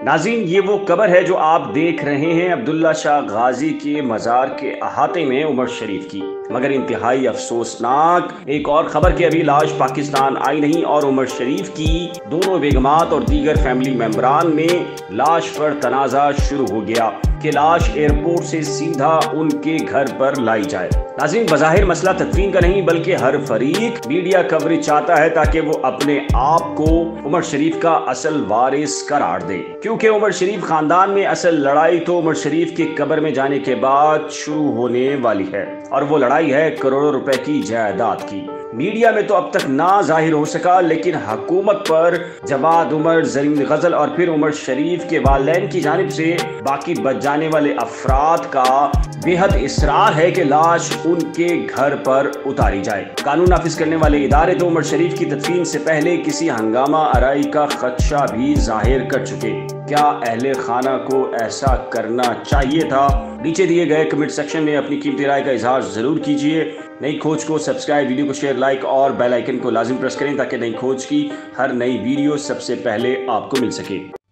नाज़रीन, ये वो कब्र है जो आप देख रहे हैं अब्दुल्ला शाह गाजी के मज़ार के अहाते में उमर शरीफ की। मगर इंतहाई अफसोसनाक एक और खबर कि अभी लाश पाकिस्तान आई नहीं और उमर शरीफ की दोनों बेगमात और दीगर फैमिली मेंबरान में लाश पर तनाज़ा शुरू हो गया कि लाश एयरपोर्ट से सीधा उनके घर पर लाई जाए। नाज़रीन, बज़ाहिर मसला तदफीन का नहीं बल्कि हर फरीक मीडिया कवरेज चाहता है ताकि वो अपने आप को उमर शरीफ का असल वारिस करार दे, क्योंकि उमर शरीफ खानदान में असल लड़ाई तो उमर शरीफ के कब्र में जाने के बाद शुरू होने वाली है और वो लड़ाई है करोड़ों रुपए की जायदाद की। मीडिया में तो अब तक ना जाहिर हो सका, लेकिन हुकूमत पर जवाद उमर, जरीन गजल और फिर उमर शरीफ के वालिदैन की जानिब से बाकी बच जाने वाले अफराद का बेहद इसरार है कि लाश उनके घर पर उतारी जाए। कानून नाफिज करने वाले इदारे तो उमर शरीफ की तदफीन से पहले किसी हंगामा आराई का खदशा भी जाहिर कर चुके। क्या अहले खाना को ऐसा करना चाहिए था? नीचे दिए गए कमेंट सेक्शन में अपनी कीमती राय का इजहार जरूर कीजिए। नई खोज को सब्सक्राइब, वीडियो को शेयर, लाइक और बेल आइकन को लाजिम प्रेस करें ताकि नई खोज की हर नई वीडियो सबसे पहले आपको मिल सके।